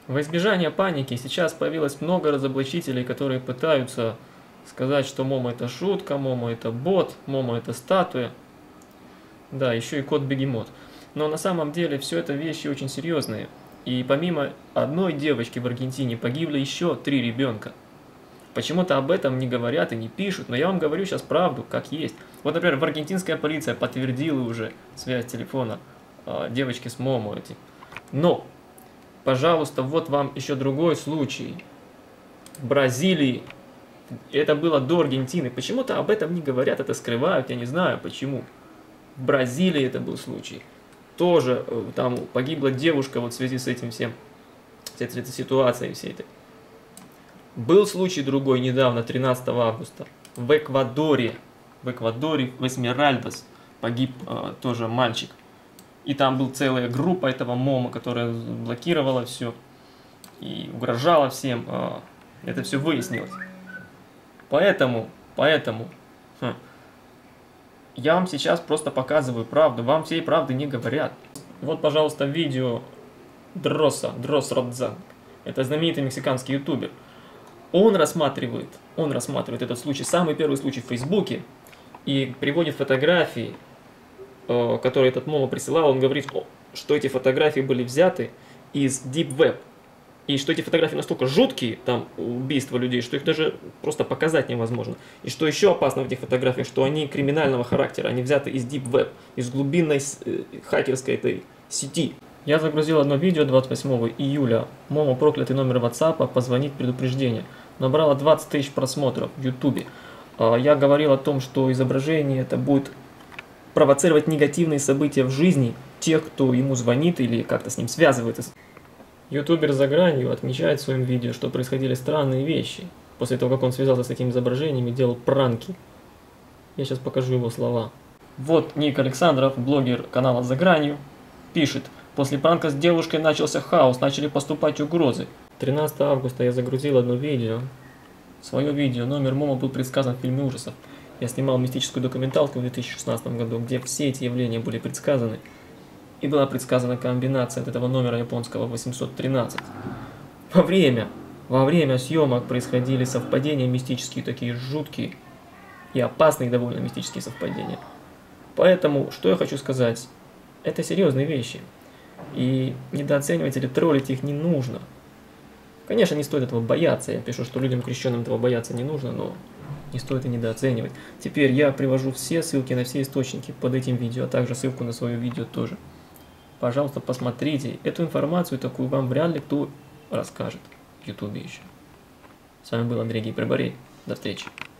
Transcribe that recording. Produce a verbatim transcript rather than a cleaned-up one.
Во избежание паники сейчас появилось много разоблачителей, которые пытаются сказать, что Момо это шутка, Момо это бот, Момо это статуя. Да, еще и кот-бегемот. Но на самом деле все это вещи очень серьезные. И помимо одной девочки в Аргентине погибли еще три ребенка. Почему-то об этом не говорят и не пишут, но я вам говорю сейчас правду, как есть. Вот, например, в аргентинская полиция подтвердила уже связь телефона э, девочки с Момо этим. Но, пожалуйста, вот вам еще другой случай. В Бразилии, это было до Аргентины. Почему-то об этом не говорят, это скрывают, я не знаю почему. В Бразилии это был случай. Тоже э, там погибла девушка вот в связи с этим всем, с этой ситуацией всей этой. Был случай другой недавно, тринадцатого августа, в Эквадоре, в Эквадоре, в Эсмеральдас, погиб э, тоже мальчик. И там была целая группа этого Момо, которая блокировала все и угрожала всем. Э, это все выяснилось. Поэтому, поэтому, хм, я вам сейчас просто показываю правду, вам всей правды не говорят. Вот, пожалуйста, видео Дросса, Дросс Родзан, это знаменитый мексиканский ютубер. Он рассматривает, он рассматривает этот случай, самый первый случай в Фейсбуке, и приводит фотографии, которые этот Момо присылал. Он говорит, что эти фотографии были взяты из Deep Web, и что эти фотографии настолько жуткие, там, убийства людей, что их даже просто показать невозможно. И что еще опасно в этих фотографиях, что они криминального характера, они взяты из Deep Web, из глубинной э, хакерской этой сети. Я загрузил одно видео двадцать восьмого июля. Момо проклятый номер WhatsApp, позвонить предупреждение. Набрало двадцать тысяч просмотров в ютубе. Я говорил о том, что изображение это будет провоцировать негативные события в жизни тех, кто ему звонит или как-то с ним связывается. Ютубер за гранью отмечает в своем видео, что происходили странные вещи. После того, как он связался с этим изображением и делал пранки. Я сейчас покажу его слова. Вот Ник Александров, блогер канала «За гранью», пишет. После пранка с девушкой начался хаос, начали поступать угрозы. тринадцатого августа я загрузил одно видео. Свое видео. Номер Момо был предсказан в фильме ужасов. Я снимал мистическую документалку в две тысячи шестнадцатом году, где все эти явления были предсказаны. И была предсказана комбинация от этого номера японского восемьсот тринадцать. Во время, во время съемок происходили совпадения мистические, такие жуткие и опасные довольно мистические совпадения. Поэтому, что я хочу сказать, это серьезные вещи. И недооценивать или троллить их не нужно. Конечно, не стоит этого бояться. Я пишу, что людям крещенным этого бояться не нужно, но не стоит и недооценивать. Теперь я привожу все ссылки на все источники под этим видео, а также ссылку на свое видео тоже. Пожалуйста, посмотрите. Эту информацию такую вам вряд ли кто расскажет в ютубе еще. С вами был Андрей Гиперборей. До встречи.